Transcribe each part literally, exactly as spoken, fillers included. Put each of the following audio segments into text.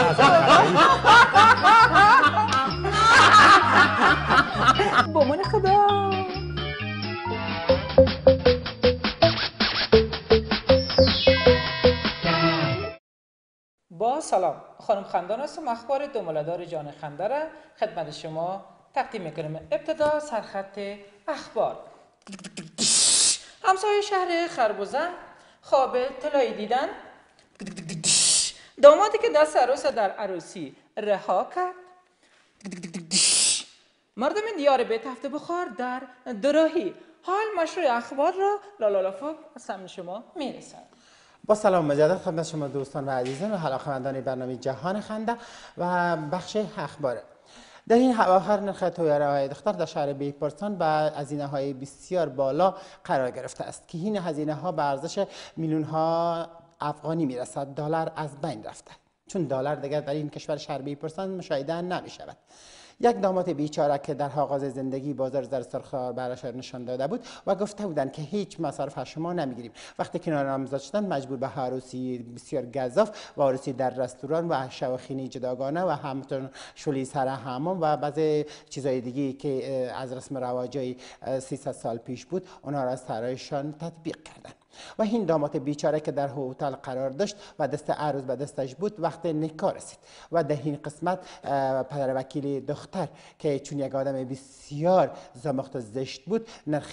با من خدا. با سلام، خانم خندان هستم. اخبار دومله‌دار جان خنده را خدمت شما تقدیم میکنم. ابتدا سرخط اخبار. همسایه شهر خربوزه خواب طلایی دیدن. دامادی که دست عروس در عروسی رها کرد. مردم دیار بیت هفته بخار در دوراهی. حال مشروع اخبار را لالالافا از سمت شما میرسد. با سلام مجدد خدمت شما دوستان و عزیزان و علاقه‌مندان برنامه جهان خنده و بخش اخبار. در این اواخر نرخ طیاره‌های دختر در شهر بیپرسان با هزینه‌های بسیار بالا قرار گرفته است که این هزینه‌ها به ارزش میلیون‌ها افغانی میرسد. دلار از بین رفته، چون دلار دیگر در این کشور شهر بیپرسان مشاهده نمی شود. یک داماد بیچاره که در آغاز زندگی بازار زر سرخ برایش نشان داده بود و گفته بودند که هیچ مصارف از شما نمیگیریم. وقتی کنار نامزد شدند مجبور به عروسی بسیار گزاف و عروسی در رستوران و شواخینی جداگانه و همچنین شلی سر حمام و بعضی چیزهای دیگه که از رسم رواجای سیصد سال پیش بود اونها را سرایشان تطبیق کردند. و این داماد بیچاره که در هتل قرار داشت و دست عروس به دستش بود وقت نکاح رسید و در این قسمت پدر وکیل دختر که چون یک آدم بسیار زمخت و زشت بود نرخ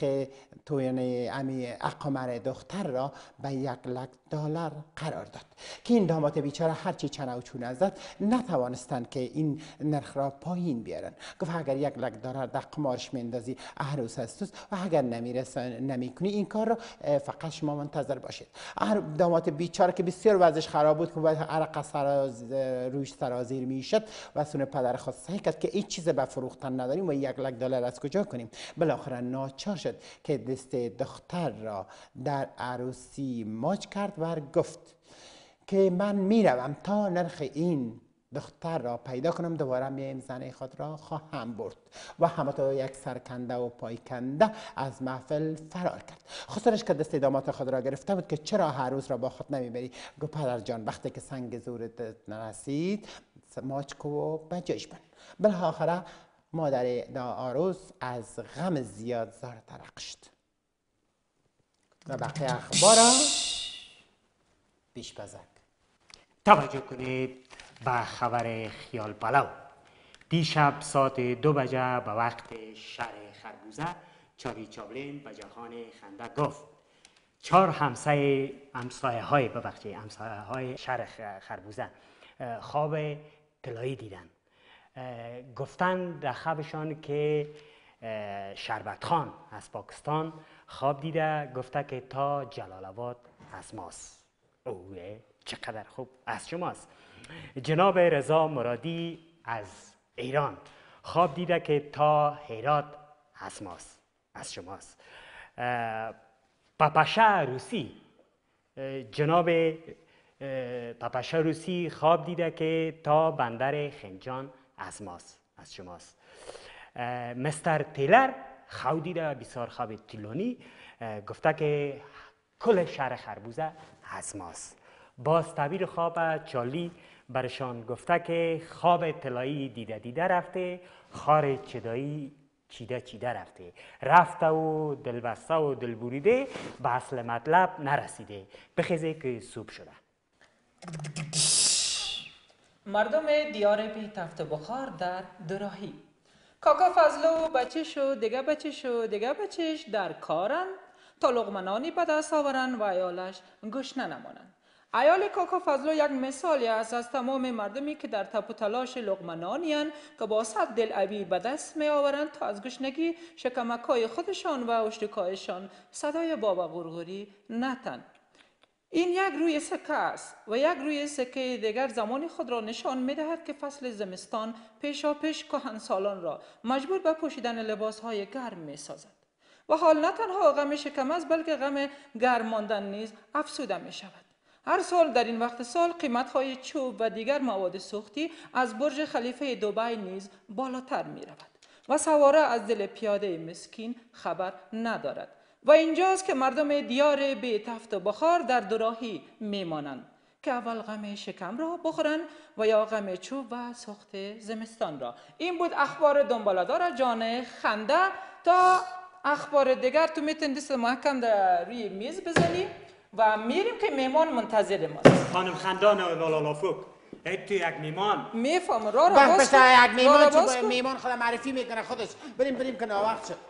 توین امی اقامه دختر را به یک لک دلار قرار داد که این داماد بیچاره هرچی چنه و چونه زد نتوانستند که این نرخ را پایین بیارن. گفت اگر یک لک دلار در قمارش میندازی عروس است و اگر نمیرسه نمیکنی این کار را فقط شما منتظر باشید. داماد بیچاره که بسیار وضعش خراب بود که باید عرق سراز روش سرازیر میشد و سون پدر خود سعی کرد که هیچ چیز به فروختن نداریم و یک لک دلار از کجا کنیم. بالاخره ناچار شد که دست دختر را در عروسی ماچ کرد و گفت که من میروم تا نرخ این دختر را پیدا کنم دوباره میایم زن خود را خواهم برد و همتا یک سرکنده و پایکنده از محفل فرار کرد. خسرش که دست داماد خود را گرفته بود که چرا عروس را با خود نمیبری. گفت پدر جان وقتی که سنگ زورت نرسید ماچ کو و بجایش بن. بالاخره مادر عروس از غم زیاد زار ترق شد. و بقیه اخبار پیش بزک. توجه کنید به خبر خیال پلو. دیشب ساعت دو بجه به وقت شهر خربوزه چاری چابلین به جهان خنده گفت چهار همسایه همسایه های ببخشید همسایه های شهر خربوزه خواب طلایی دیدن. گفتن در خوابشان که شربت خان از پاکستان خواب دیده گفته که تا جلال آباد از ماست. اوه چقدر خوب از شماست. جناب رضا مرادی از ایران خواب دیده که تا هرات از ماست از شماست. پاپاشا روسی جناب پاپاشا روسی خواب دیده که تا بندر خنجان از ماست از شماست. مستر تیلر خواب دیده بسیار خواب طولانی گفته که کل شهر خربوزه از ماست. باز تعبیر خواب چالی برشان گفته که خواب طلایی دیده دیده رفته خار چدایی چیده چیده رفته رفته و دلبسته و دلبریده به اصل مطلب نرسیده بخیزه که صبح شده. مردم دیار بیت هفته بخار در دوراهی. کاکا فضلو بچه‌ش و دیگه بچه‌ش و دیگه بچه‌ش در کارن تا لقمه به دست آورن و عیالش گشنه نمانند. عیال کاکا فضلو یک مثالی است از تمام مردمی که در تپ و تلاش لقمه نانی‌اند که با صد دل عبیر به دست می آورند تا از گشنگی شکمک‌های خودشان و اشتکایشان صدای بابا غرغری نتن. این یک روی سکه است و یک روی سکه دیگر زمان خود را نشان می دهد که فصل زمستان پیشا پیش کهنسالان را مجبور به پوشیدن لباسهای گرم می سازد و حال نه تنها غم شکم است بلکه غم گرم ماندن نیز افزوده می شود. هر سال در این وقت سال قیمت‌های چوب و دیگر مواد سوختی از برج خلیفه دبی نیز بالاتر می رود و سواره از دل پیاده مسکین خبر ندارد و اینجاست که مردم دیار بیت هفته بخار در دوراهی میمانند که اول غم شکم را بخورن و یا غم چوب و سخت زمستان را. این بود اخبار دنباله‌دار جان خنده. تا اخبار دیگر تو میتونی دست محکم در روی میز بزنی و میریم که میمان منتظر ماست. خانم خندان لالالافوک ای تو یک میمان میفهم را را بس باز بس یک کن. میمان را را باز چون کن. میمان خودم معرفی میکنه خودش. بریم بریم که ناوقت شد.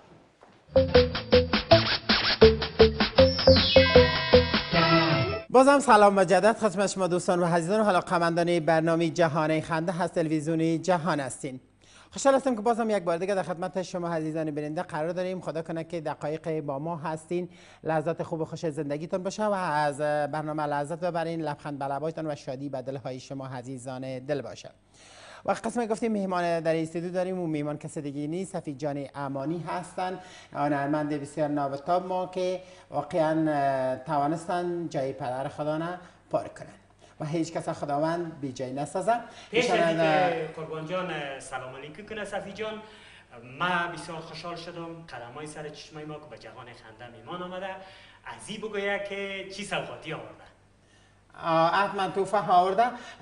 بازم سلام مجدد خدمت شما دوستان و عزیزان و علاقه‌مندان برنامه جهان خنده هست تلویزیونی جهان هستین. خوشحال هستم که بازم یک بار دیگه در خدمت شما عزیزان بیننده قرار داریم. خدا کنه که دقایق با ما هستین، لحظات خوب و خوش زندگیتون باشه و از برنامه لذت ببرین، لبخند بر لبایتون و شادی به دلهای شما عزیزان دل باشه. و قسم گفتیم مهمان در استودیو داریم و مهمان کسی دیگه نیست، سفید جان امانی هستن، هنرمند بسیار نابتاب ما که واقعا توانستن جای پدر خدا را پر کنن و هیچ کس خداوند بی جای نسازه. پیش از اینکه قربان جان سلام علیکم کنه صفی جان، ما بسیار خوشحال شدم قدمای سر چشمای ما که به جهان خنده میمان آمده. از این بگویه که چی سوغاتی آورده؟ حتما توفه آورده.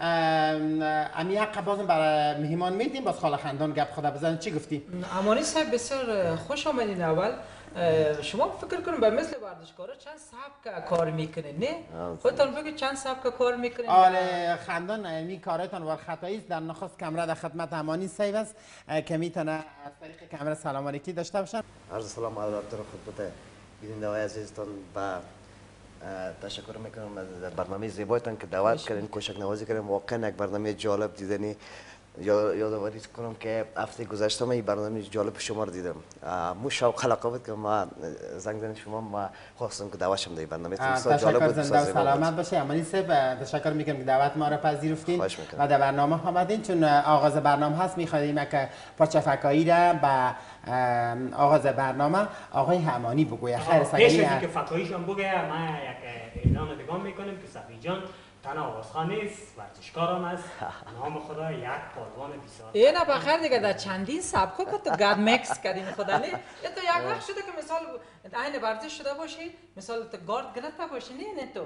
امی حق بازم برای مهمان میدیم، باز خاله خندان گپ خدا بزنن. چی گفتی؟ امانی صاحب بسیار خوش آمدین. اول شما فکر کنم به مثل ورزشکارا چند سبک کار میکنین، نه؟ خودتون بگید چند سبک کار میکنین؟ آره خندان این کارتان ور خطایی است. در نخست کامرا در خدمت امانی صاحب است که میتونه از طریق کامرا سلام علیکی داشته باشن. عرض سلام علیکم خدمت بیننده های عزیزتان و تشکر میکنم از برنامه زیبایتان که دعوت کردین، کوشش نوازی کردین. واقعا یک برنامه جالب دیدنی. یادآوری کنم که هفته گذشته من این برنامه جالب شما رو دیدم. مو شوق خلق بود که ما زنگ زدن شما، ما خواستم که دعوت شم در برنامه. تشکر، زنده و سلامت باشه. امانی صاحب تشکر میکنم که دعوت ما را پذیرفتین و در برنامه آمدین. چون آغاز برنامه هست میخوایم که پاچه فکایی را به آغاز برنامه آقای همانی بگوید. خیر سگری پیش از اینکه فکاییشان بگه ما یک اعلان دیگه میکنیم که صفی جان تنها آوازخوان نیست، ورزشکار هم است. نام خدا یک پالوان بسیار. اینا بخیر دیگه در چندین سبکا که تو گاد مکس کردین خدا نه. یا تو یک وقت شده که مثال عین ورزش شده باشی، مثال تو گارد گرفته باشی، نه نه تو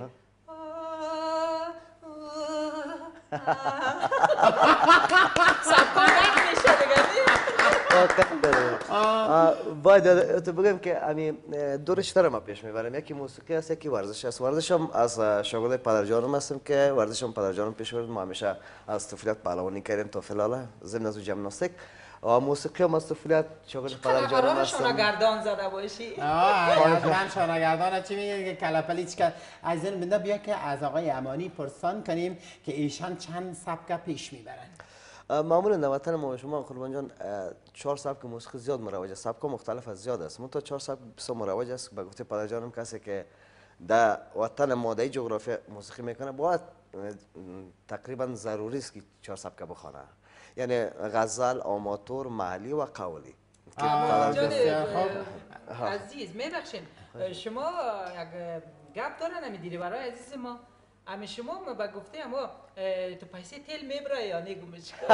سبکا گرد میشه دیگه باید تو بگم که امی دورش تر ما پیش میبرم. یکی موسیقی است، یکی ورزش است. ورزش هم از شاگرد پدرجانم هستم که ورزش هم پدرجانم پیش برد. ما همیشه از طفولیت پهلوانی کردیم تا فلال ضمن از ژیمناستیک. و موسیقی هم از طفولیت شاگرد پدرجانم هستم. شانه‌گردان زده باشی. آه شانه‌گردان چی میگه که کلپلیچ که از این بنده بیا که از آقای امانی پرسان کنیم که ایشان چند سبک پیش میبرن. معمولا در وطن ما شما قربان جان چهار سبک موسیقی زیاد مروج است. سبک مختلف از زیاد است. منتها چهار سبک بسیار مروج است. به گفته پدرجانم کسی که در وطن ما در جغرافیا موسیقی میکنه باید تقریبا ضروری است که چهار سبک بخونه، یعنی غزل، آماتور، محلی و قولی. عزیز میبخشین شما یک گپ دارن نمیدیری برای عزیز ما. اما شما ما با گفته اما تو پیسه تیل میبره یا نه گمش کن؟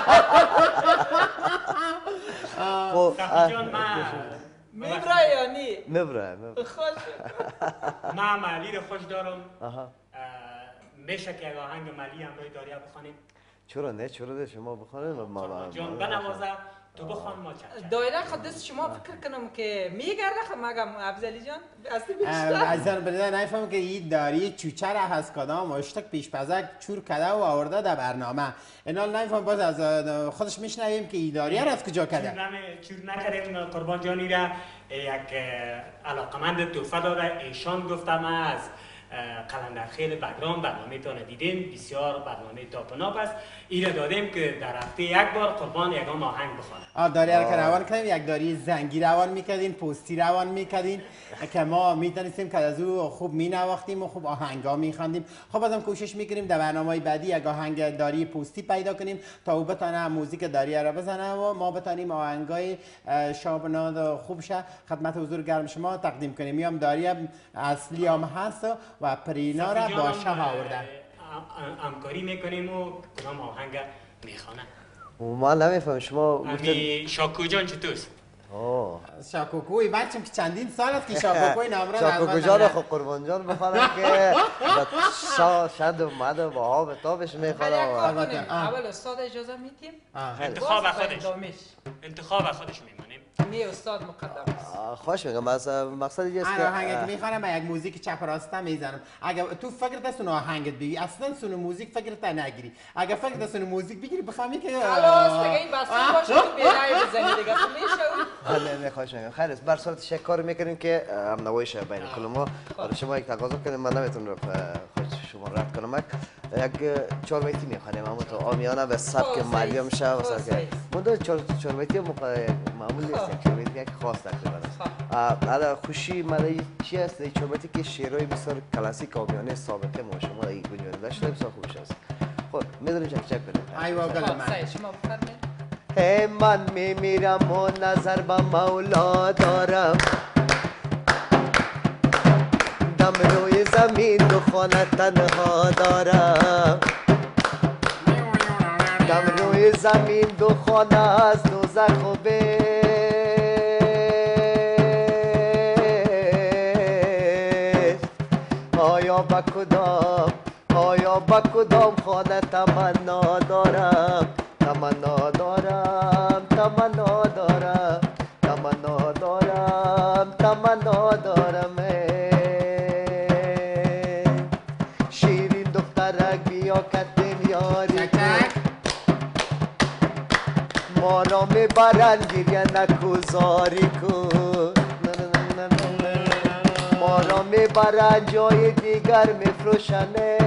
صفی جان ما میبره یا نه؟ میبره خوش ما مالی رو خوش دارم. میشه که اگه آهنگ مالی همراه داریا بخوانیم؟ چرا نه؟ چرا نه؟ شما بخوانیم. ما جان بنوازه تو بخوان ما چند دایره خود دست شما فکر کنم که میگرده خب مگم افضلی جان اصلی بیشتر عزیزان بریده نفهم که این داری چوچه را هست کدام اشتک پیش پزک چور کده و آورده در برنامه. اینا نفهم باز از خودش میشنویم که این داری را از کجا کده. چور نکردیم قربان جانی را یک علاقمند توفه داده. ایشان گفتم از قلندر خیل بگرام برنامه تانه دیدیم، بسیار برنامه تاپناپ است. ایره دادیم که در هفته یک بار قربان یکان آهنگ بخوانه. آه داری را که روان کردیم، یک داری زنگی روان میکردین، پوستی روان میکردین که ما میتونستیم که از او خوب مینواختیم و خوب آهنگا میخواندیم. خب ازم کوشش میکنیم در برنامه بعدی یک آهنگ داری پوستی پیدا کنیم تا او بتونه موزیک داری را بزنه و ما بتونیم آهنگای شابناد خوب شه خدمت حضور گرم شما تقدیم کنیم. میام داری اصلی هم هست و پرینا را با شب آورده. همکاری میکنیم و کدام آهنگ میخوانه. ما نمیفهم شما امی شاکو جان چطورست؟ اوه شاکوکوی بچم که چندین سال است که شاکوکوی نامراد شاکوکو جان خب قربان جان بخوانم که شا شد اومد و با ها به تابش میخوانم اول استاد اجازه میدیم انتخاب خودش انتخاب خودش میمانیم می استاد مقدم است خوش میگم از مقصد اینه است که آهنگی که میخوانم یک موزیک چپ راسته میزنم اگه تو فکرت است اون آهنگت بگی اصلا سون موزیک فکرت نگیری اگه فکرت است اون موزیک بگیری بفهمی که خلاص دیگه این بس باشه تو بیرای بزنی دیگه میشه نه نه خوش میگم خیر است بر صورت شک کار میکنیم که هم نوایش بین کل ما برای شما یک تقاضا کنیم من نمیتونم خود شما رد کنم یک چهار بیتی میخوانیم اما تو آمیانه به سبک مریم شاه و سبک من چهار چهار بیتی معمول نیست یک چهار بیتی یک خاص تقریبا است حالا خوشی مالای چی است این چهار بیتی که شعرهای بسیار کلاسیک آمیانه سابقه ما شما این گنجانه داشته بسیار خوش است خب میدونیم چک چک کنیم ایوا گل من شما بفرمایید هی من میمیرم و نظر به مولا دارم دم روی زمین دو خانه تنها دارم دم روی زمین دو خانه از دوزخ و بهشت آیا با کدام آیا با کدام خانه تمنا دارم تمنا دارم تمنا دارم تمنا دارم تمنا دارم شیرین دخترک بیا کتیم یاری ما را میبرن گریه نکوزاری کن ما را میبرن جای دیگر میفروشنه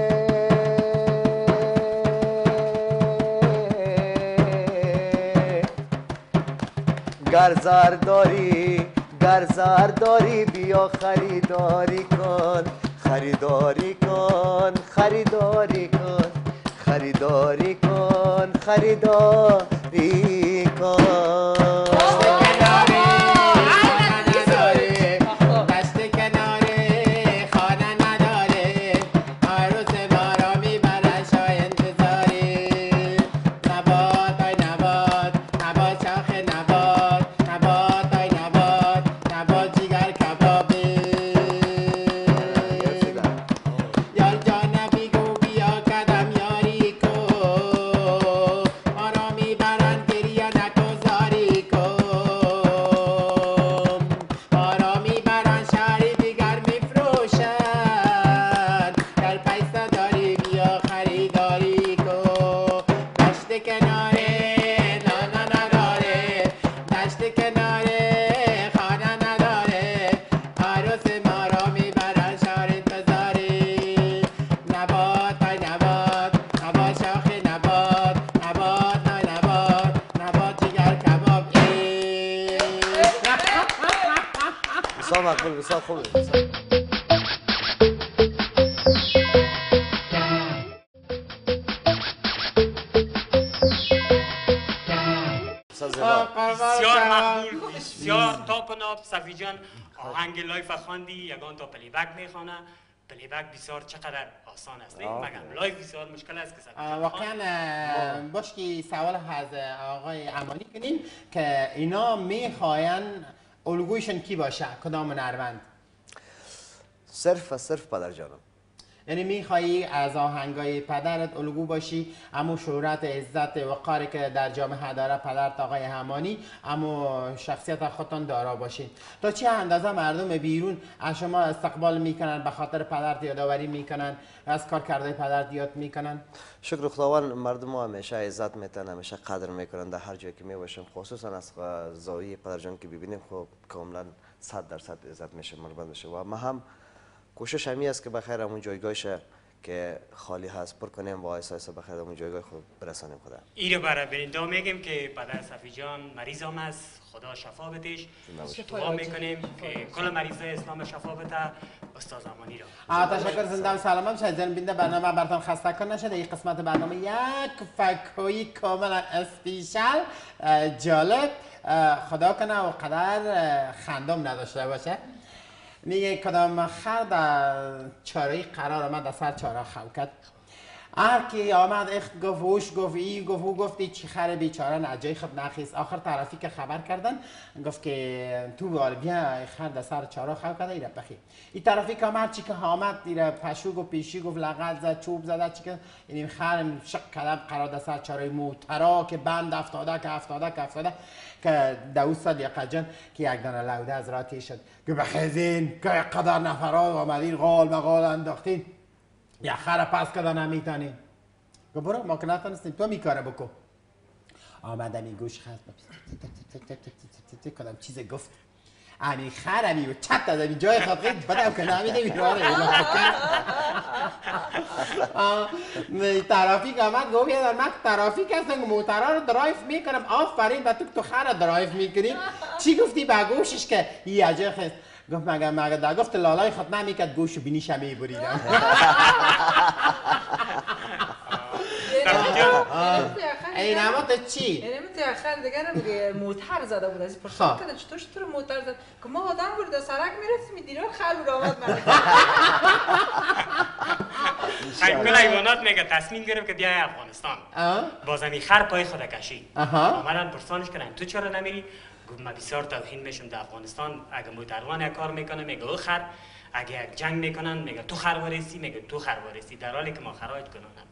گر زر داری گر زر داری بیا خریداری کن خریداری کن خریداری کن خریداری کن خریداری کن مقبول بسیار خوبه بسیار مقبول بسیار تاپ و ناب صفی جان آهنگ لایف خواندی یگان تا پلی بک میخوانه پلی بک بسیار چقدر آسان است مگم لایف بسیار مشکل است که واقعا باش که سوال از آقای امانی کنیم که اینا میخواین الگویشون کی باشه کدام هنرمند صرف و صرف پدر جانم یعنی میخوایی از آهنگای پدرت الگو باشی اما شهرت عزت وقاری که در جامعه داره پدرت آقای همانی اما شخصیت خودتان دارا باشین تا چه اندازه مردم بیرون از شما استقبال میکنن به خاطر پدرت یادآوری میکنن از کار کرده پدرت یاد میکنن شکر خداوند مردم ما همیشه عزت میتن همیشه قدر میکنن در هر جایی که میباشیم خصوصا از زاویه پدر جان که ببینیم خب کاملا صد درصد عزت میشه مربوط بشه و ما هم کوشش همی است که بخیر همون جایگاهش که خالی هست پر کنیم و آیسا آیسا بخیر همون جایگاه خود برسانیم خدا ایره برای برنده میگیم که پدر صفی جان مریض هم است خدا شفا بدهش دعا میکنیم که کل مریضای اسلام شفا بده استاد امانی را تشکر زنده و سلامت شد زن بینده برنامه براتون خسته کن نشده این قسمت برنامه یک فکوی کاملا اسپیشال جالب خدا کنه و قدر خندم نداشته باشه میگه کدام خر در چاره قرار آمد در سر چاره خوکت هر کی آمد اخت گفت وش گفت ای گفت او گفتی چی خر بیچاره نجای خود نخیست. آخر طرفی که خبر کردن گفت که تو بار بیا خر در سر چارا خو کرده ایره بخی. این طرفی که آمد چی که آمد ایره پشو گفت پیشی گفت لغت زد چوب زده چی که این خر شق کلم قرار در سر چارای موترا که بند افتاده که افتاده که افتاده که دوستاد یا قجن که یک دانه لوده از راتی شد که بخیزین که قدر نفرات آمدین غال بغال انداختین یا خر پس کده نمیتونی گفت برو ما که نتونستیم تو میکاره بکن. آمدم این گوش خست کدام چیز گفت امی خر امی و چت از امی جای خود غید بدم که نمیده میراره ترافیک آمد گفت یه من ترافیک هستم موترها رو درایف میکنم آفرین و تو تو خر درایف میکنیم چی گفتی به گوشش که یه اجای خست گفت مگه مگه در گفت لالای خود نمیکرد گوش و بینیش هم میبریدم. این اما تو چی؟ این اما تو آخر دیگه نمیگه موتر زده بود از این پرسان کردن چطور چطور موتر زد که ما آدم بود در سرک میرسیم دیرو خر بود آمد من کل حیوانات میگه تصمیم گرفت که بیای افغانستان بازمی خر پای خود کشی آمدن پرسانش کردن تو چرا نمیری؟ گفت من بسیار توهین میشم در افغانستان اگه موتروان یک کار میکنه میگه او خر اگه یک جنگ میکنن میگه تو خر وارسی میگه تو خر وارسی در حالی که ما خرایت کنن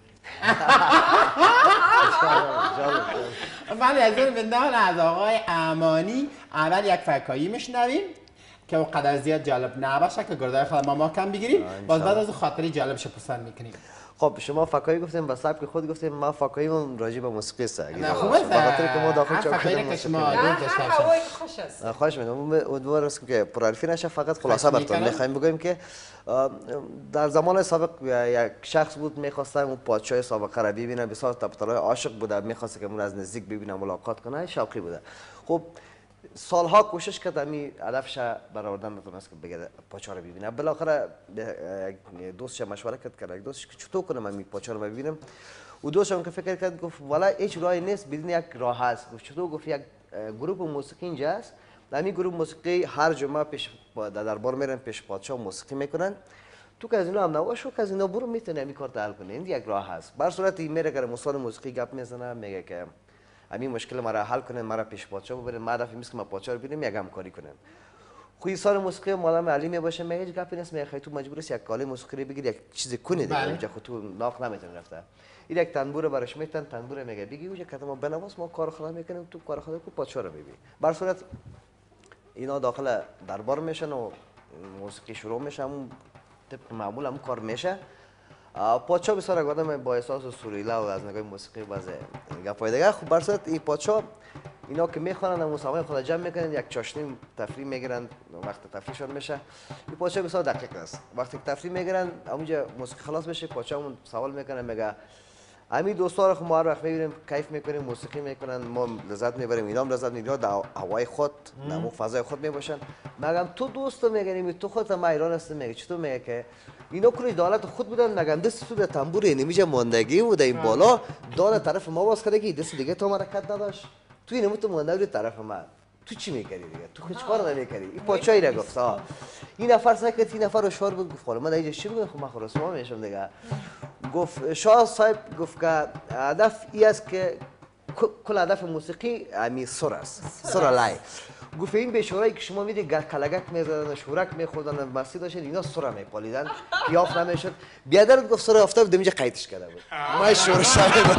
ولی از اون بندان از آقای امانی اول یک فکایی میشنویم که او قدر زیاد جالب نباشه که گردای خود ما ما کم بگیریم باز بعد از خاطری جالبش پسند میکنیم. خب شما فکایی گفتیم با سبک خود گفتیم ما فکاییمون راجع به موسیقی است. نه خوب است. بخاطر که ما داخل چوکیدن موسیقی هر هوای خوش است. خواهش می‌کنم امیدوارم است که پرحرفی نشه فقط خلاصه براتون می‌خوایم بگیم که در زمان سابق یک شخص بود می‌خواستم اون پادشاه سابق را ببینه بسیار طرفدار عاشق بوده می‌خواسته که اون از نزدیک ببینه ملاقات کنه شوقی بوده. خب سالها کوشش کرد امی هدفش برآوردن نتونست که بگه پادشاه رو ببینه. بالاخره دوستش مشوره کرد که یک دوستش که چطور کنم امی پادشاه رو ببینم. او دوستم که فکر کرد گفت والا هیچ راهی نیست بدون یک راه هست. گفت چطور؟ گفت یک گروه موسیقی اینجا است. امی گروه موسیقی هر جمعه پیش در دربار میرن پیش پادشاه موسیقی میکنن. تو که از اینا هم نواش و که از اینا برو میتونه امی کار حل کنه. این یک راه هست. بر صورت میره که مستان موسیقی گپ میزنه میگه که همین مشکل مرا حل کنن مرا پیش پادشاه ببرن ما دفعه میسه ما پادشاه رو ببینیم یک همکاری کنن. خوی سال موسیقی مالم علی باشه میگه هیچ گپی نیست میگه تو مجبور است یک کاله موسیقی بگیری یک چیز کنی دیگه اونجا خود تو ناق نمیتونی رفته. این یک تنبور براش میتن تنبور میگه بگی اونجا که ما بنواس ما کار خدا میکنیم تو کار خدا کو پادشاه رو ببین. بر صورت اینا داخل دربار میشن و موسیقی شروع میشه اون طبق معمول هم کار میشه. پادشاه بسیار آدم با احساس و سوریلا و از نگاه موسیقی باز گپای دیگه. خب بر صورت این پادشاه اینا که میخوانن مسابقه خود جمع میکنن یک چاشنی تفریح میگیرن وقت تفریحشون میشه. این پادشاه بسیار دقیق است. وقتی تفریح میگیرن اونجا موسیقی خلاص بشه پادشاه اون سوال میکنه میگه همین دوستا رو ما هر وقت میبینیم کیف میکنیم موسیقی میکنن ما لذت میبریم اینا هم لذت میبرن در هوای خود در فضای خود میباشن. میگم تو دوست میگنیم تو خودت ما ایران هستی میگه چطور میگه که اینا کلی دولت خود بودن نگم دست تو تنبور نمیشه ماندگی بود این بالا دان طرف ما باز کردی دست دیگه تو حرکت نداشت تو اینو تو ماندگی طرف ما تو چی میکردی دیگه تو هیچ کار نمیکردی. این پادشاهی را گفت ها این نفر سکت این نفر شعار بود گفت من اینجا چی بگم خب من خلاص ما میشم دیگه. گفت شاه صاحب گفت که هدف ای است که کل هدف موسیقی امی سر است سر لای. گفت این بیچاره‌ای که شما میدید کلگک میزدن شورک میخوردن مسجد داشتن اینا سر میپالیدن پیاف نمیشد بیادر گفت سر افتاد دمیجا قیدش کرده بود ما شورش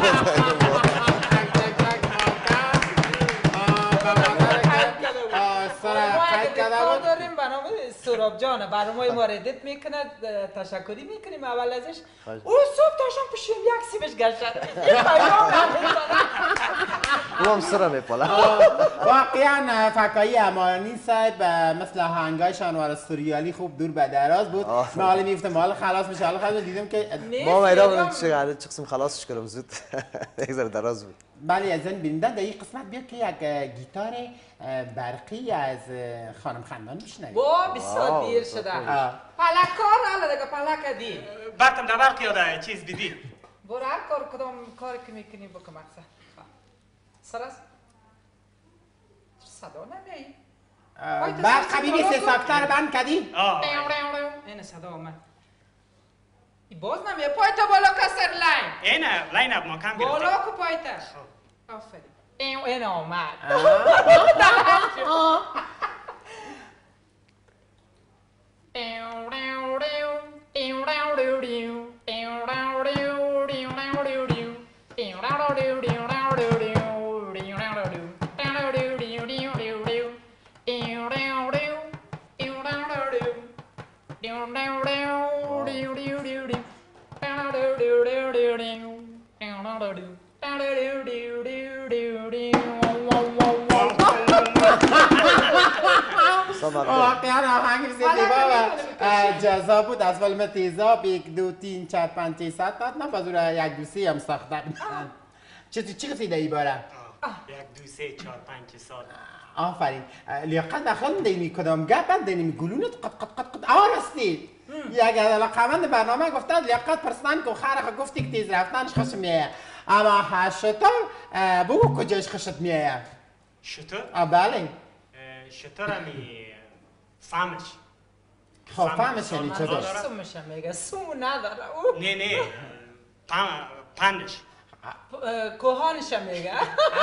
داریم برنامه سراب جان برنامه ما ردت میکنه تشکری میکنیم اول ازش او صبح داشتم پیشیم یک سیمش گشت این پیام او هم سر میپاله. واقعا فکایی امانی صاحب مثل هنگای شانوار سوریالی خوب دور به دراز بود. ما حالا میفتم حالا خلاص میشه حالا خلاص دیدم که ما میرم چه قسم خلاصش کنم زود یک ذره دراز بود. بله از این بیننده در این قسمت بیا که یک گیتار برقی از خانم خندان میشنویم. با بسیار دیر شده پلکار حالا دیگه پلک دی برتم در برق یاده چیز بیدی برو هر کار کدام کاری که میکنی بکن اکثر سرس صدا نمی بعد قبیل سه ساکتر بند کردی؟ این صدا آمد باز نمیه پایت بالا کسر لین اینه لین اب ما کم گرفته بالا کو پایت آفرین این این آمد واقعا آهنگ بسیار زیبا و جذاب بود. از فیلم تیزاب یک دو تین چهار پنج شش صد تا نه بازور یک دو سه هم ساخته بود. چه چی قصیده ای باره؟ یک دو سه چهار پنج سال آفرین. لیاقت داخل دینی کدام گپ دینی گلونت قط قط قط قط آه راستی یک علاقمند برنامه گفته لیاقت پرسنان که خرخ گفتی که تیز رفتنش خوش میایه اما شطور بگو کجاش خوشت میایه؟ شطور؟ آه بله شطور همی فهمش خب فهمش یعنی چه داشت؟ سومش هم میگه سوم نداره نه نه پندش کوهانش هم میگه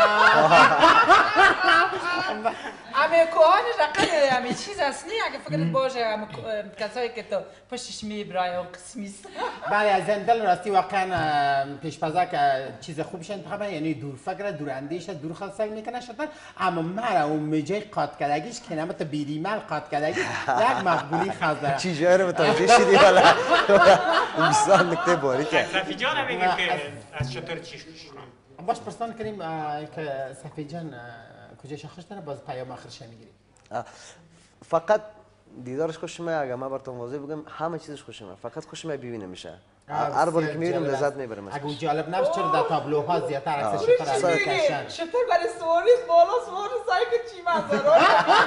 همه کوهانش رقم همه چیز هست نی اگه فکرت باشه همه کسایی که تو پشتش میبرای و قسمیست بله از این دل راستی واقعا پیشپزا که چیز خوبش انتخابه یعنی دور فکر دور اندیشه دور خواستگ میکنه شدن اما مرا اون میجای قاط کردگیش که نمت بیریمل قاط کردگی یک مقبولی خواست داره چی جای رو متوجه شدی والا بسیار نکته باریکه صفی جان میگه که از شطور چی باش پرسان کنیم که صفی جان کجاش خوش داره باز پیام آخرش میگیریم فقط دیدارش خوش میاد اگه من براتون واضح بگم همه چیزش خوش میاد فقط خوش میاد ببینه میشه هر بار که میبینیم لذت میبرم اگه جالب نباشه چرا در تابلوها زیادتر عکس شطور از کشن شطور برای سوالیست بالا سوال سعی که چی منظره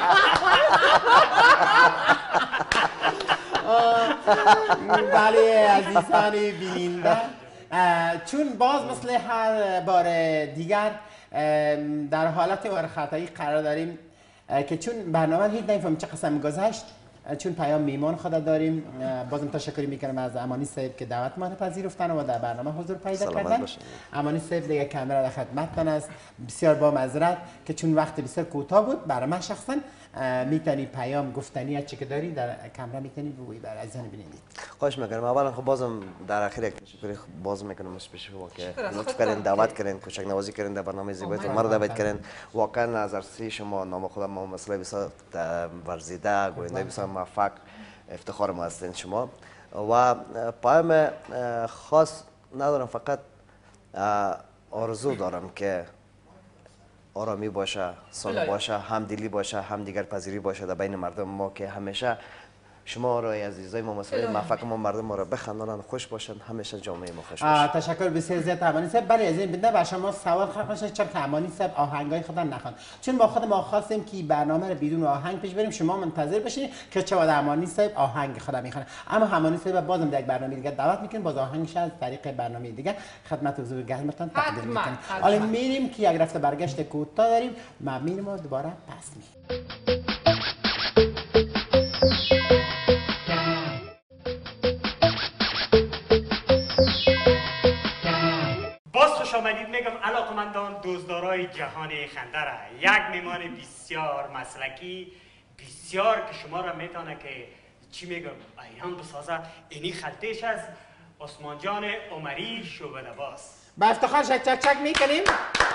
بله عزیزان بیننده چون باز مثل هر بار دیگر در حالت ورخطایی قرار داریم که چون برنامه هیچ نمیفهم چه قسم گذشت چون پیام میمان خود داریم بازم تشکر میکنم از امانی صاحب که دعوت ما پذیرفتن و در برنامه حضور پیدا کردن امانی صاحب دیگه کامرا در خدمتتان است بسیار با معذرت که چون وقت بسیار کوتاه بود برای من شخصا میتونی پیام گفتنی چی که داری در کامرا میتونی بگویی برای عزیزان ببینید خواهش میکنم اولا خب بازم در اخیر یک تشکر باز میکنم اسپیشال که لطف کردین دعوت کردین کوچک نوازی کردین در برنامه زیبایتون ما رو دعوت کردین واقعا از ارسی شما نام خودم ما مسئله بسیار ورزیده گوینده بسیار موفق افتخار ما هستین شما و پیام خاص ندارم فقط آرزو دارم که آرامی باشه، صلح باشه، همدلی باشه، هم دیگر پذیری باشه در بین مردم ما که همیشه شما را عزیزای ما مسئله موفق ما مردم ما را بخندانن خوش باشن همیشه جامعه ما خوش باشه. تشکر بسیار زیاد امانی صاحب. بله از این بنده بر شما سوال خلق میشه چرا که امانی صاحب آهنگای خود نخوان چون با خود ما خواستیم که برنامه رو بدون آهنگ پیش بریم شما منتظر بشین که چه وقت امانی صاحب آهنگ خود میخوان اما امانی صاحب بازم در یک برنامه دیگه دعوت میکنیم باز آهنگش از طریق برنامه دیگه خدمت حضور گرمتان تقدیم میکنیم. حالا میریم که یک رفته برگشت کوتاه داریم ما میریم و دوباره پس میریم. خوش آمدید میگم علاقمندان دوستدارای جهان خنده را یک میمان بسیار مسلکی بسیار که شما را میتونه که چی میگم ایران بسازه اینی خطش از عثمان جان عمری شعبده باز با افتخار شک چک چک میکنیم.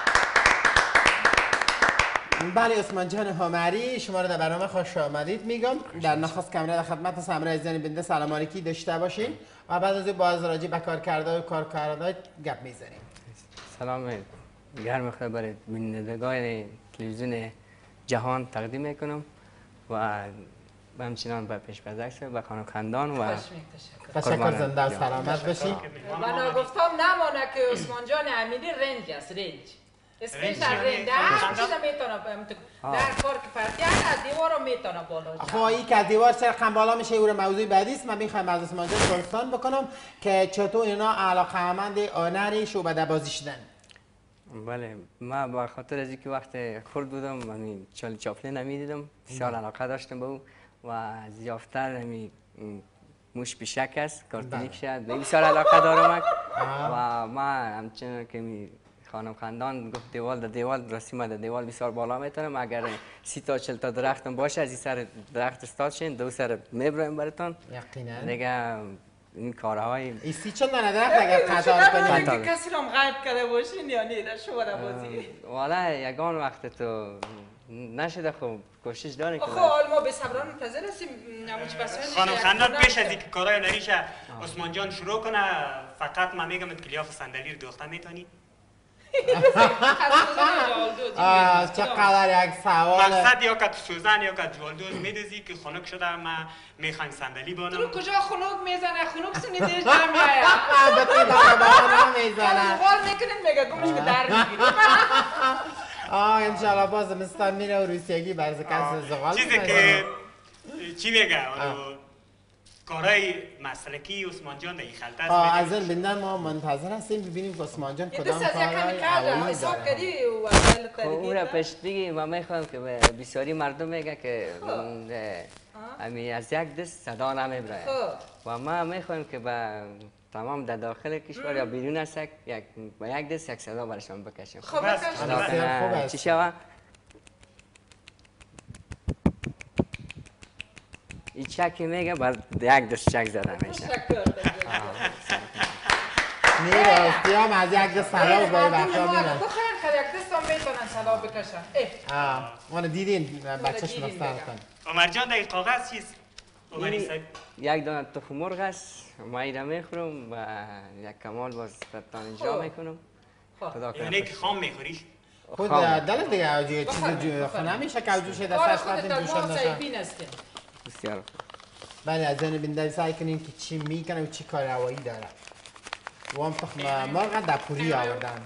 بله عثمان جان عمری شما را در برنامه خوش آمدید میگم در نخست کامرا در خدمت سمره عزیزان بنده سلام علیکی داشته باشیم و بعد از باز راجع به کار کرده و کار کرده گپ میزنیم. سلام گرم خبر بینندگان تلویزیون جهان تقدیم میکنم و همچنان به پیشپزشت و خانم خندان و تشکر زنده و سلامت باشی. من گفتم نمانه که عثمان جان امیری رنج است رنج اسمش رنج هر چیز میتونه در کار که فرقی از دیوار رو میتونه بالا خب این که از دیوار چرا خم بالا میشه او رو موضوع بعدی است. من میخوام از عثمان جان پرسان بکنم که چطور اینا علاقه‌مند هنری شعبده بازی شدن. بله من با خاطر از اینکه وقت خرد بودم من چارلی چاپلین نمیدیدم بسیار علاقه داشتم به او و زیافتر همی موش پیشک است کارتونیک شد به بسیار علاقه دارم و ما همچنان که می خانم خندان گفت دیوال در دیوال راستی ما در دیوال بسیار بالا میتونم اگر سی تا چل تا درختم باشه از این سر درخت استاد شین دو سر میبرم براتون یقینا دیگه این کارهای این سی چند دانه درخت اگر قطار کنیم که کسی رو غیب کرده باشین یا نه در شما در بازی والا یگان وقت تو نشده خب کوشش داریم که خب حال ما به صبران منتظر هستیم نموچ بسیار خانم خندان پیش از اینکه کارهای هنریش عثمان جان شروع کنه فقط من میگم کلیاف صندلی رو دوخته میتونی آه چقدر یک سوال مقصد یا که سوزن یا که جوالدوز میدوزی که خنک شده ما میخوایم صندلی تو بانم کجا خنوک میزنه خنوک سنیدش در میآید البته داره با نمیزنه زغال میکنید میگه گمش که در میگیرید آه انشالله باز مستان میره و روسیگی برز کس زغال چیزی که چی میگه کارهای مسلکی عثمان جان در این خلطه است آه از این بندن ما منتظر هستیم ببینیم که عثمان جان کدام کارهای اولی داره خب اون را پیش دیگه ما میخوام که به بسیاری مردم میگه که امی از یک دست صدا نمیبره و ما میخوایم که به تمام در داخل کشور یا بیرون از یک با یک دست یک صدا برشان بکشیم خب بکشیم چی شوه؟ این چکی میگه بر یک دست چک زده میشه نیره راستی هم از یک دست صدا و باید بخشا میرن بخیرن که یک دست هم میتونن صدا بکشن آه اونو دیدین بچهش مستر کن عمر جان در این کاغذ چیست؟ یک دانه تخم مرغ است ما ایره میخورم و یک کمال باز برتان اینجا میکنم یعنی که خام میخوریش؟ خود دلت دیگه چیز خونه میشه که جوشه دستش خواهدیم جوشن نشن بسیار بله از این بنده سعی کنیم که چی میکنه و چی کار روایی داره و هم تخم مرغ در پوری آوردن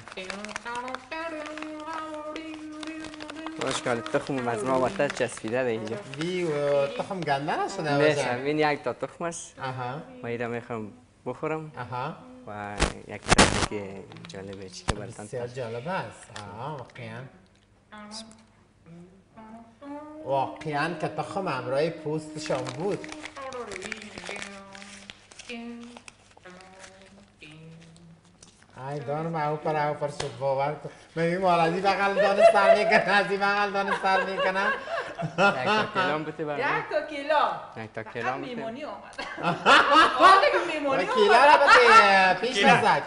اشکال تخم از ما وقتا چسبیده ده اینجا وی و تخم گنده نشده باشه نیست این یک تا تخم است ما ایره میخوام بخورم و یک چیزی که جالبه چی که براتون بسیار جالب است آه واقعا واقعا که تخم همراه پوستشان بود ای دانم او پر او پر شد باور کن من مال از این بغل دانه سر میکنه از این بغل دانه سر میکنه یک تا کیلام بته برای یک تا کیلام یک تا کیلام بته میمونی آمد آه دیگه میمونی آمد کیلا را بته پیش نزد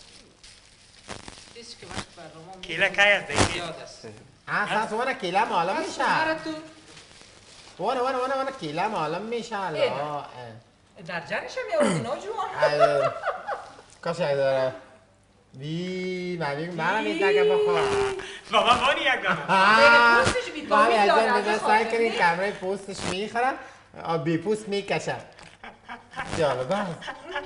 کیلا که از دیگه اساس وانا کیلا معلوم میشه وانا وانا وانا وانا کیلا معلوم میشه لا در جنش هم یه اونا جوان کاش یک داره وی من میگم منم این دقیقه بخورم بابا بانی یک دانه پوستش ویتامین از داره این سعی کنیم کمره پوستش میخورم بی پوست میکشم جالبه است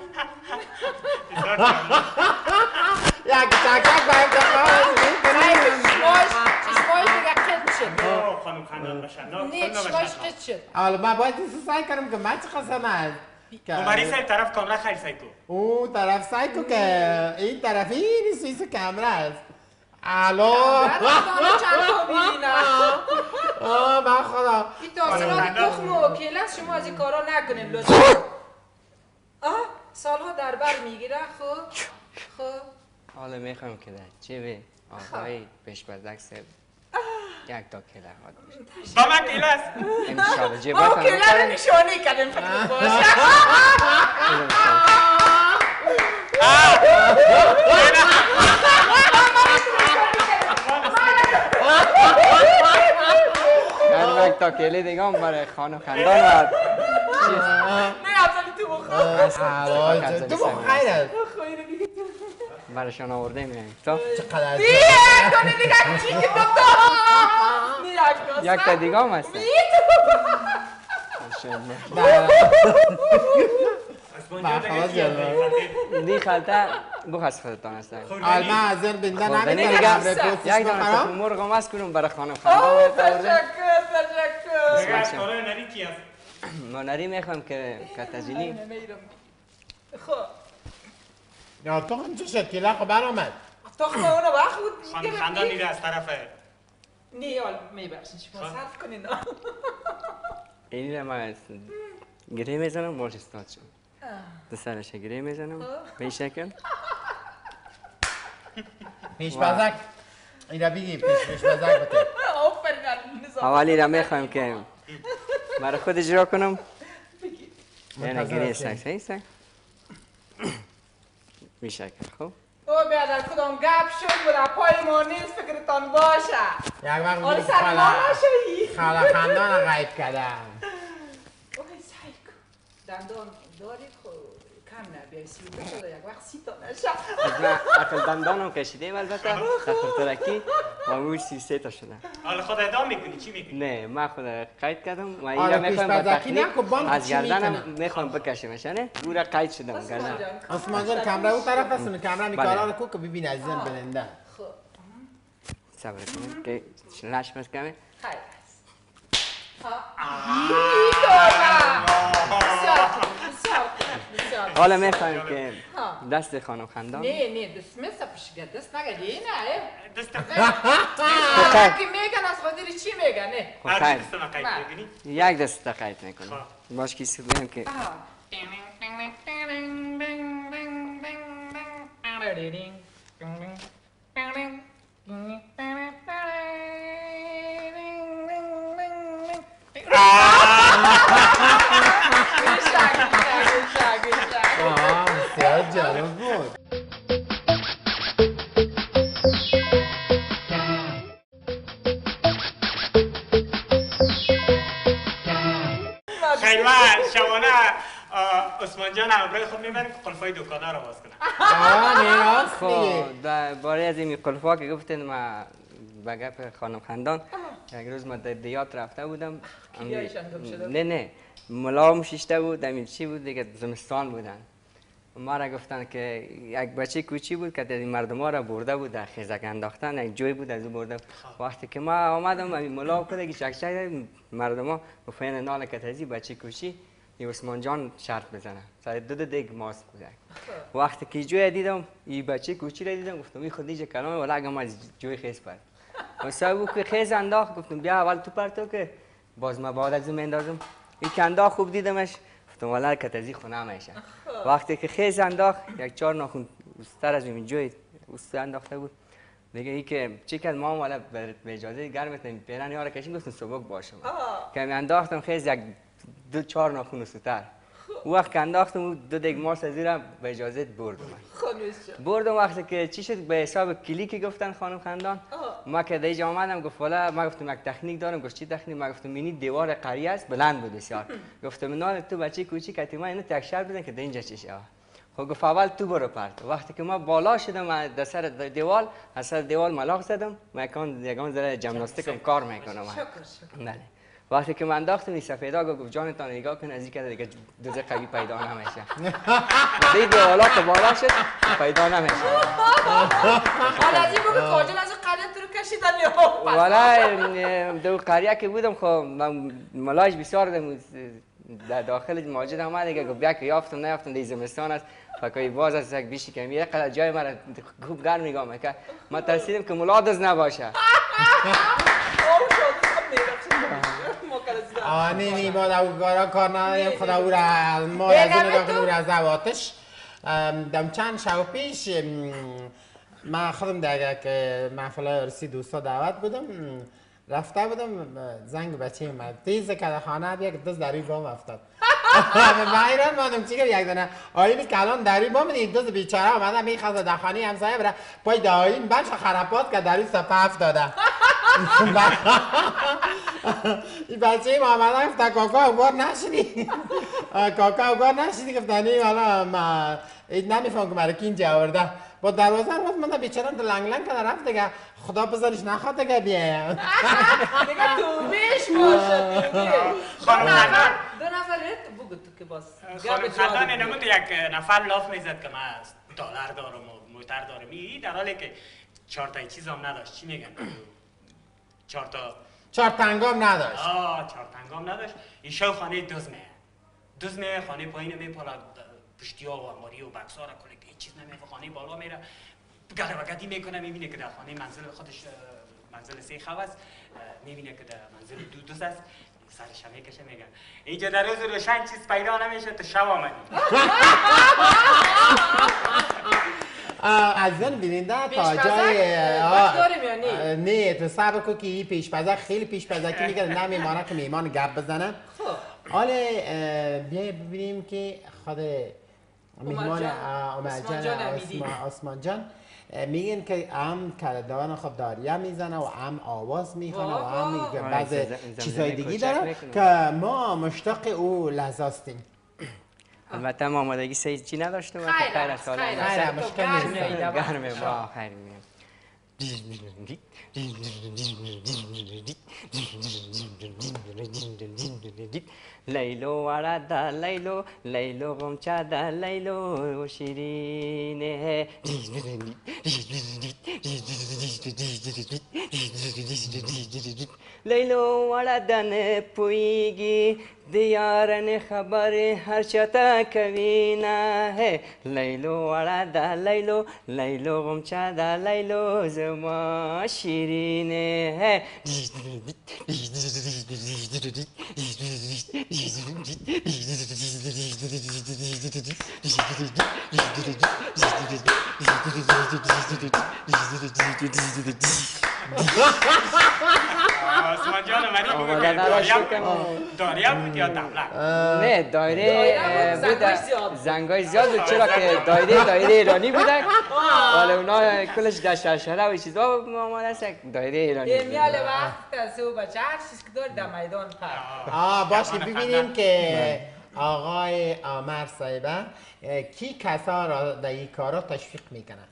یک چکک باید دخواهش میکنیم چشمایش دیگه قد شد خانم خندان بشن نه چشمایش قد شد حالا من باید این سعی کنم که من چه قسم است عمری صاحب طرف کاملا خیلی سایکو اون طرف سعی کن که این طرف این سویس کمره است الو چند تا بیدینه آه من خدا این تاثیرات تخم و کیلس شما از این کارا نکنین لطفا آه سالها در بر میگیره خب خب حالا میخوام که در جیب آقای پیشبردک سر یک تا کیله خواهد بشه با من کیلا است امشاب جیب آه بایتان کیله رو نشانی کردن فکر باشه یک تا کیله دیگه هم برای خانم خندان و چیز نه افضلی تو بخور تو بخیر است برشان آورده میگن تو چقدر بیه کنی دیگه چی که تو یک تا دیگه هم هست دی خلطه بخواست خودتان هست آلما از این بنده نمیدونم یک دانه تخم مرغ هم هست کنم برای خانم خندان آه تشکر تشکر دیگه از کارهای هنری کی هست؟ هنری میخوام که کتجینی خب یا تو هم چه شکیله خب برآمد تخم اونو وقت بود خانم خندان دیده از طرف نه حال میبخشین شما صرف کنین اینی را من گره میزنم باش استاد شد دو سرش گره میزنم به این شکل. پیش بزک اینا بگی پیش پیش بزک بته. اولی را میخوایم که برای خود اجرا کنم. یعنی گره سک سک سک به شکل. خب او بیادر کدام گپ شد بود پای ما نیست فکرتان باشه. یک وقت آره بگی سرما نشهی خاله خندان غیب کردم. اوه سایکو دندان داری خو کم نه بیای سی و شده یک وقت سی تا نشه. من اکل دندانم کشیدیم البته دکتر ترکی و اون سی سه تا شده. حالا خود ادام میکنی چی میکنی؟ نه من خود قید کردم و این آره، را میخوایم پیش با بزکی تکنیک نکن، بانک از چی گردنم میکنه؟ میخوام بکشمش نه او را قید شدم گردن. آسمان جان کامرا اون طرف هست و کامرا بله. میکارا رو کو که ببین عزیزم بلنده. صبر کنید که شلش مست کمه. خیر است. یی دارم. بسیار خوب، بسیار خوب، بسیار خوب. حالا میخوایم که دست خانم خندان نه نه دست می سپشگه دست نگه نه دست که میگن از خودی چی میگن نه خب هر خیر دست ما قید بگیری؟ یک دست تا قید میکنم باش که سو بگم که آه بسیار جالب بود. خیلی من شبانه عثمان جان همراه خود میبریم که قلفای دکانه رو باز کنم. آه نه راست میگه. خب در باره از این قلفا که گفتین ما به گپ خانم خندان یک روز ما در دیات رفته بودم کلیایشان گم شده؟ نه نه ملام شیشته بود همین چی بود دیگه زمستان بودن ما را گفتن که یک بچه کوچی بود که از این مردم ها را برده بود در خیزک انداختن یک جوی بود از او برده وقتی که ما آمدم همین ملا کرده که چک چک مردم ها گفتن نال که تازی بچه کوچی این عثمان جان شرط بزنه سر دو دو دیگ ماست بوده وقتی که جوی دیدم این بچه کوچی را دیدم گفتم این خود نیجه کلامه ولی اگه ما جوی خیز پرد و سبو که خیز انداخت گفتم بیا اول تو پرتو که باز ما بعد از اون اندازم این که انداخت خوب دیدمش گفتم والا که تازی خونه میشه وقتی که خیز انداخت یک چهار ناخون استر از این جوی است انداخته بود دیگه ای که چی کرد ما والا به اجازه گرمت پیرن یارو کشیم گفتم سبک باشم که می انداختم خیز یک دو چهار ناخون استر وقت که انداختم دو دیگ ماست از زیرا به اجازه بردم بردم وقتی که چی شد به حساب کلیکی گفتن خانم خندان ما که دیگه آمدم گفت والا ما گفتم یک تکنیک دارم گفت چی تکنیک ما گفتم اینی دیوار قریه است بلند بود بسیار گفتم نه تو بچه کوچیک اتی ما اینو تکشر بزن که اینجا چی شه خب گفت اول تو برو پرت وقتی که ما بالا شدم در سر دیوار از سر دیوار ملاق زدم ما یکان یگان ذره ژیمناستیکم کار میکنم بله وقتی که من انداختم این سفیدا گفت جانتان نگاه کن از این که دیگه دوزه قوی پیدا نمیشه دید حالا که بالا شد پیدا نمیشه حالا از این بگو کاجل از قریه تو رو کشیدن یا والا دو قریه که بودم خب من ملاش بسیار در داخل ماجد آمد دیگه گفت بیا که یافتم نیافتم دی زمستان است فکر باز از یک بیشی که میره قدر جای مرا خوب گرم نگاه میکرد ما ترسیدم که ملادز نباشه آه نه نه ما در کار نداریم خدا او را ما از این نگاه کنیم او را از دواتش دم چند شب پیش من خودم در یک محفل عرسی دوستا دعوت بودم رفته بودم زنگ بچه من تیز که خانه یک دست در این بام افتاد به ایران مادم چی کرد یک دانه آینی که الان در این بام این دوست بیچاره آمده میخواست در خانه همسایه بره پای در آین بلش خرابات که در این سپه افتاده این بچه ما آمده گفت کاکا اوگار نشدی کاکا اوگار نشدی گفت نیم حالا ما نمیفهم که مرا کی اینجا آورده با دروازه رو من بیچاره تو لنگ لنگ کنه رفت دیگه خدا بذارش نخواد دیگه بیایم دیگه تو بیش باشه خانم خندان دو نفرت بگو تو که باز خانم خندان نمود یک نفر لاف میزد که من دلار دارم و موتر دارم این در حالی که چهار تا چیز هم نداشت چی میگن چهار تا چهار تنگام نداشت آه چهار تنگام نداشت این شو خانه دوز میه دوز میه خانه پایین میپالا پشتی ها و اماری و بکس ها را کلی هیچ چیز نمیه خانه بالا میره گره و گدی میکنه میبینه که در خانه منزل خودش منزل سه خو است میبینه که در منزل دو دوز است سرش میکشه میگه اینجا در روز روشن چیز پیدا نمیشه تو شب آمدی. از این بیننده تا جای نه تو صبر کو که این پیشپزک خیلی پیشپزکی میگه نمیمانه که میمان گپ بزنه. حالا بیایید ببینیم که خود میهمان عمر جان عثمان جان میگن که هم کردوان خود داریه میزنه و هم آواز میخونه و هم میگه بعض چیزای دیگی داره که ما مشتاق او لحظاستیم. البته ما آمادگی سه چی نداشتم. خیر است خیر است مشکل نیست. گرمه با خیر میگم. لیلو ورده لیلو لیلو غمچه لیلو شیرینه لیلو ورده نپویگی دیارن خبر هر چتا کوي نه لیلو ورده لیلو لیلو غمچه لیلو زما شیرینه عثمان جان منی بگه داریا بود یا تبلک؟ نه دایره بود زنگای زیاد بود چرا که دایره دایره ایرانی بودن حالا اونا کلش در شرشره و چیزا آماده است دایره ایرانی میال وقت از او بچه هر چیز که داری در میدان پر آه باشه ببینیم که آقای عمر صاحبه کی کسا را در این کارا تشویق میکنن؟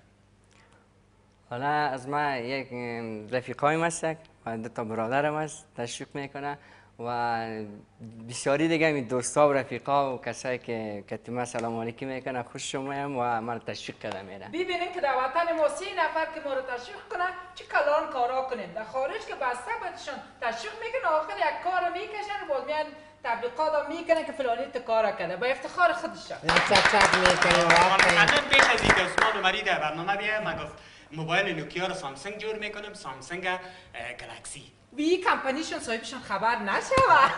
حالا از ما یک رفیقایم هست و دو تا برادرم هست تشویق میکنه و بسیاری دیگه می دوستا و رفیقا و کسایی که کتیمه سلام علیکی میکنه خوش شمایم و من تشویق کرده میرم. ببینیم که در وطن ما سی نفر که ما رو تشویق کنن چه کلان کارا کنیم. در خارج که بسته بودشون تشویق میکنن آخر یک کار میکشن و باز میان تبلیغات هم میکنن که فلانی تو کارا کرده با افتخار خودشون. چک چک میکنیم الان پیش از اینکه عثمان عمری در برنامه بیاید من گفت موبایل نوکیا رو سامسونگ جور میکنم سامسونگ گلکسی. بی کمپانیشون صاحبشون خبر نشوه.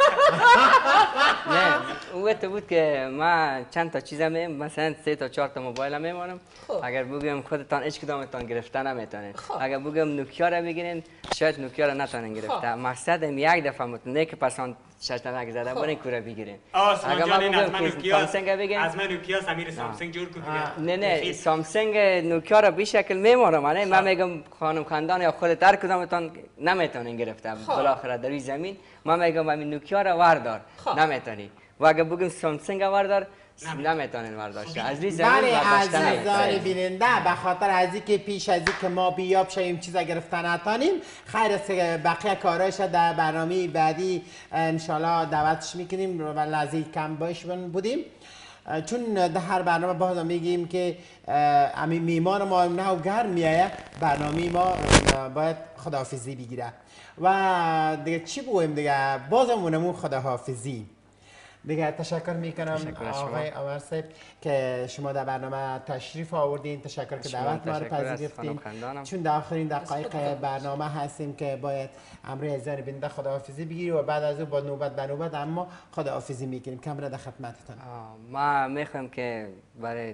نه او تو بود که ما چند تا چیزا می مثلا سه تا چهار تا موبایل میمونم اگر بگم خودتان هیچ کدامتان گرفتن نمیتونین اگر بگم نوکیا رو بگیرین شاید نوکیا رو نتونین گرفته مقصدم یک دفعه متونه که پسان ششتنک زده برین کوره بگیرین اگر ما بگم سامسونگ بگین از من نوکیا سمیر سامسونگ جور کو نه نه سامسونگ نوکیا رو به شکل میمونم من من میگم خانم خاندان یا خودت هر کدامتان نمیتونین گرفته بالاخره در این زمین ما میگم همین نوکیا رو وردار نمیتونی و اگر بگیم سامسونگ وردار نمیتونین ورداشته از این زمین ورداشته نمیتونین. بله عزیزان بیننده به خاطر از اینکه پیش از اینکه ما بیاب شویم چیزا گرفتن نتونیم خیر است بقیه کارایش در برنامه بعدی انشالله دعوتش میکنیم و لحظه کم باش بودیم چون در هر برنامه باز میگیم که امی میمان ما نه و گرم میایه برنامه ما باید خداحافظی بگیره و دیگه چی بگویم دیگه بازمونمون خداحافظی دیگه. تشکر میکنم آقای عمر صاحب که شما در برنامه تشریف آوردین. تشکر که دعوت ما رو پذیرفتین چون در آخرین دقایق برنامه هستیم که باید امروز عزیزان بیننده خداحافظی بگیریم و بعد از او با نوبت به نوبت اما خداحافظی میکنیم. کامرا در خدمتتون. ما میخوام که برای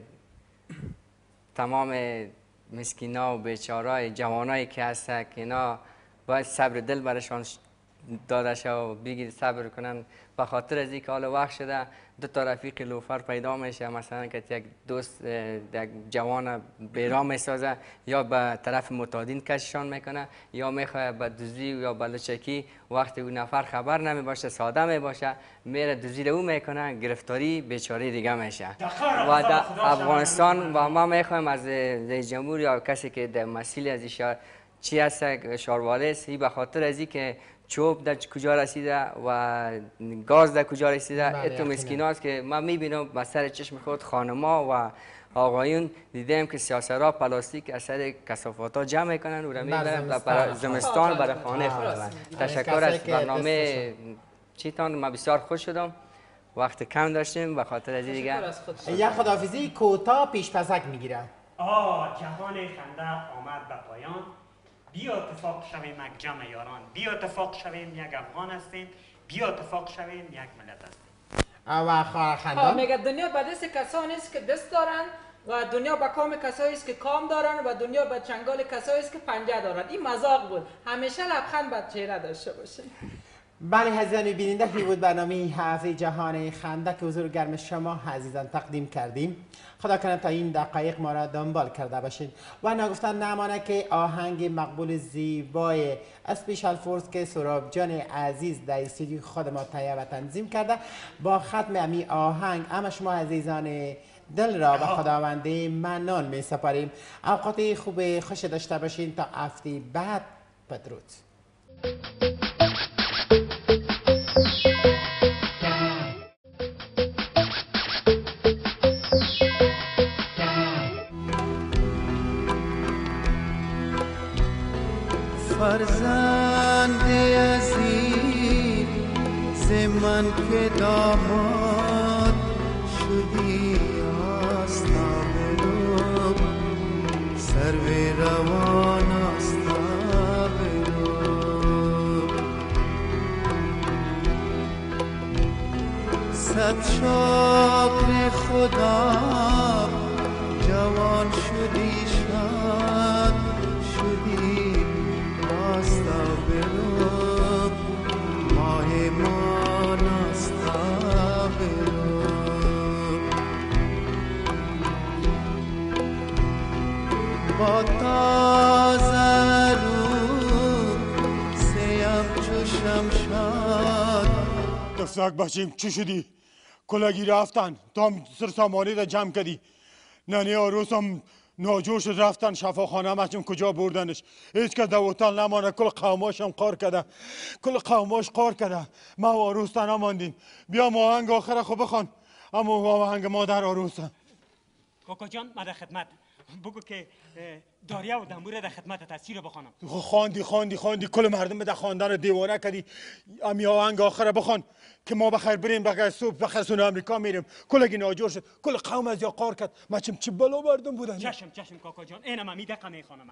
تمام مسکینا و بیچارهای جوانایی که هستن که اینا باید صبر دل برشان داده شد و بگیر صبر کنن به خاطر از اینکه حالا وقت شده دو تا رفیق لوفر پیدا میشه مثلا که یک دوست یک جوان بیرا میسازه یا به طرف متعادین کششان میکنه یا میخواه به دزدی یا به لچکی وقتی اون نفر خبر نمی باشه ساده می باشه میره دزدی رو میکنه گرفتاری بیچاره دیگه میشه و در افغانستان و ما میخوایم از رئیس جمهور یا کسی که در مسئول از این چی هست شارواله است به خاطر از اینکه چوب در کجا رسیده و گاز در کجا رسیده اتو مسکین هاست که ما میبینم به سر چشم خود خانما و آقایون دیدیم که سیاسرها پلاستیک اثر کثافات ها جمع میکنن و را میبرن برای زمستان برای خانه خود. تشکر از برنامه چیتان ما بسیار خوش شدم وقت کم داشتیم به خاطر از دیگه یک خداحافظی کوتاه پیش پسک میگیره. آه جهان خنده آمد به پایان بیا اتفاق شویم یک جمع یاران بیا اتفاق شویم یک افغان هستیم بیا اتفاق شویم یک ملت هستیم. و خواهر خندان میگه دنیا به دست کسانی است که دست دارن و دنیا به کام کسایی است که کام دارن و دنیا به چنگال کسایی است که پنجه دارن. این مذاق بود. همیشه لبخند بر چهره داشته باشین. بله عزیزان بیننده، این بود برنامه هفته جهان خنده که حضور گرم شما عزیزان تقدیم کردیم. خدا کنه تا این دقایق ما را دنبال کرده باشین و نگفتن نمانه که آهنگ مقبول زیبای اسپیشال فورس که سراب جان عزیز در استودیو خود ما تهیه و تنظیم کرده، با ختم امی آهنگ اما شما عزیزان دل را به خداوند منان می سپاریم. اوقات خوب خوش داشته باشین تا هفته بعد. بدرود. فرزند عزیز ز من که داماد شدی آستا برو سرو روان آستا برو صد شکر خدا جوان شدی شاد شدی آستا برو ماه ما ناستا برو با تازه رو سیم چو شمشاد دفسک بچیم چی شدی؟ کلگی رفتن تام سر سامانی را جمع کردی. ننی آروسم ناجور شد رفتن شفاخانه مچم کجا بردنش. هیچ که دوتان نمانه. کل قوماشم قار کرده. کل قوماش قار کرده. ما و آروس نماندیم. بیا آهنگ آخر خو بخوان. اما آهنگ مادر آروسم. کاکا جان ما در خدمت. بگو که داریا و دنبوره در خدمت تاثیر بخوانم. خواندی خواندی خواندی کل مردم به خواندن دیوانه کردی. امی آهنگ آخر بخوان که ما بخیر بریم بخیر صبح بخیر سون امریکا میریم. کلگی ناجور شد. کل قوم از یا قار کرد. مچم چی بلا مردم بودن. چشم چشم کاکا جان اینم امی دقیقه میخوانم.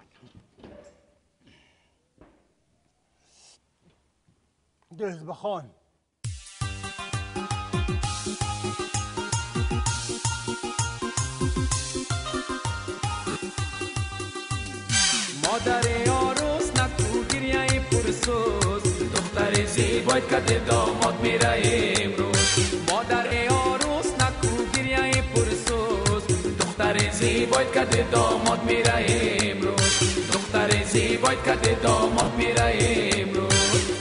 دز بخوان. مادر آروس نکو گریه پرسوز دختر زیبایت که داماد میره امروز. مادر آروس نکو گریه پرسوز دختر زیبایت که داماد میره امروز. دختر زیبایت که داماد میره امروز.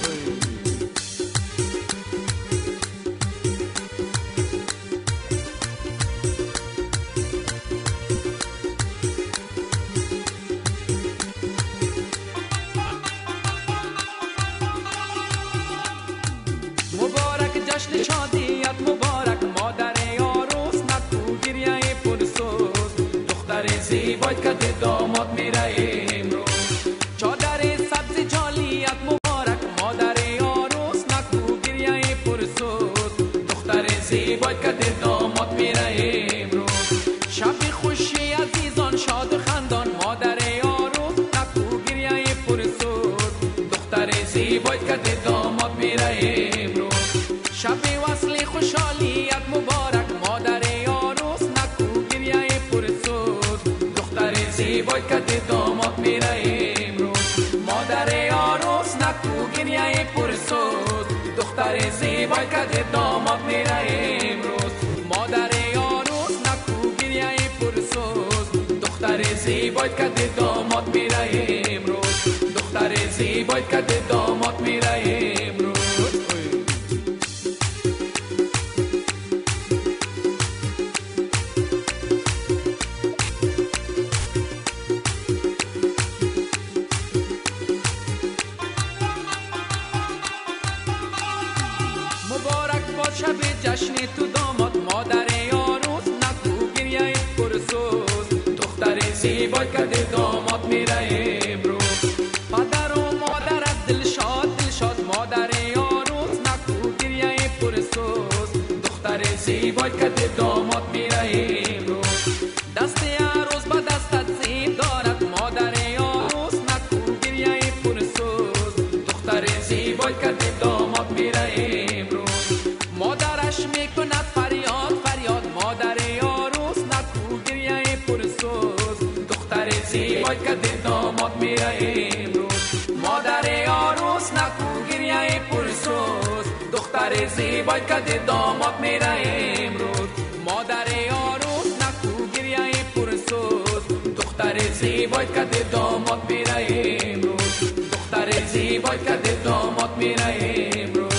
جشن شادیت مبارک مادر آروس نکو گریه پرسوز دختر زیبایت که داماد میره امروز. چادر سبز جالیت مبارک مادر آروس نکو گریه پرسوز دختر زیبایت که داماد میره امروز. شب خوشی عزیزان شاد و خندان مادر آروس نکو گریه پرسوز دختر زیبایت که داماد میره امروز. شب وصل خوشحالیت مبارک مادر آروس نکو گریه پرسوز دختر زیبایت که داماد میره امروز. مادر آروس نکو گریه پرسوز دختر زیبایت که داماد میره امروز. مادر آروس نکو گریه پرسوز دختر زیبایت که داماد میره امروز. دختر زیبایت که داماد میره امروز. شب جشن تو داماد مادر آروس نکو گریه پرسوز دختر زیبایت که داماد میره امروز. پدر و مادر دلشاد دلشاد مادر آروس نکو گریه پرسوز دختر زیبایت که داماد میره امروز. دست عروس به دستت زیب دارد مادر آروس نکو گریه پرسوز دختر زیبایت که داماد میره دختر زیبای کده داماد میره امروز مادر عروس نکو گریه پرسوز دختر زیبای کده داماد میره امروز دختر زیبای کده داماد میره امروز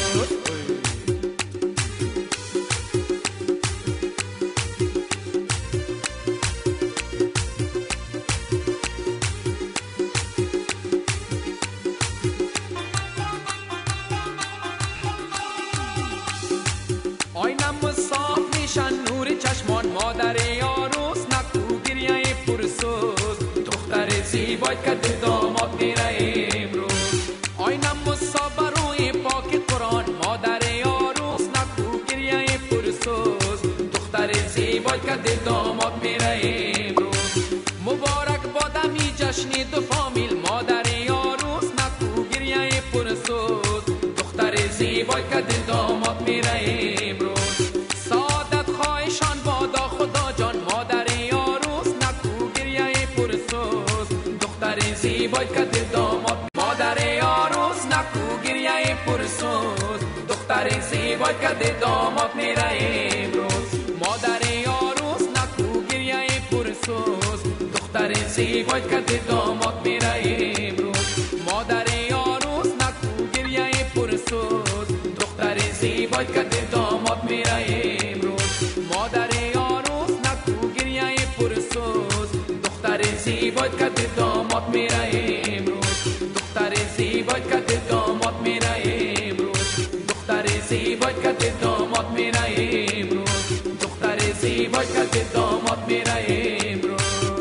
مادر عروس نکو گریه پرسوز دختر زیبای کده داماد میره امروز آینم مصابه روی پاک قرآن مادر عروس نکو گریه پرسوز دختر زیبای کده داماد میره امروز مبارک بادمی جشن دو فامیل مادر عروس نکو گریه پرسوز دختر زیبای کده داماد میره امروز سعادت خواهشان بادا خدا جان مادر عروس نکو گریه پرسوز دختر زیبای کده داماد مادر عروس نکو گریه پرسوز دختر زیبای کده داماد میره امروز مادر عروس نکو گریه پرسوز دختر زیبای کده داماد میره امروز مادر عروس نکو گریه پرسوز دختر زیبای کده داماد میره امروز مادر عروس نکو گریه پرسوز دختر زیبای کده داماد میره امروز دختر زیبای کده داماد میره امروز دختر زیبای کده داماد میره امروز دختر زیبای کده داماد میره امروز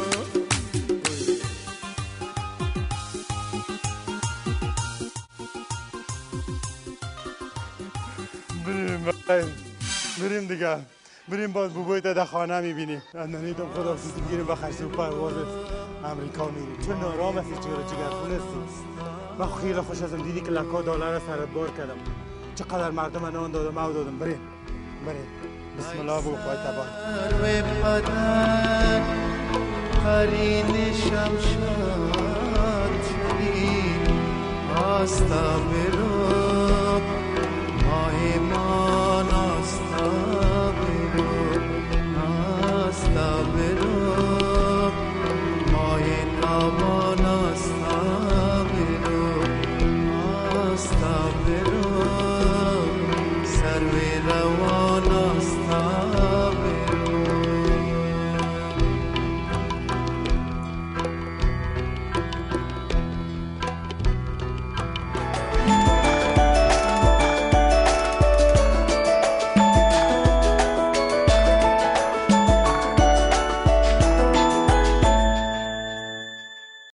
بریم بریم دیگه بریم باز بوبویت در خانه میبینیم نانیتم خدا حافظی میگیریم و خشت و پرواز امریکا میریم چون نارام هستی چرا جگرخونه هستی من خیلی خوش ازم دیدی که لکا دلار سرت بار کردم چقدر مردم نان دادم او دادم بریم بریم بسم الله بو خواهی تبان قرین شمشاد آستا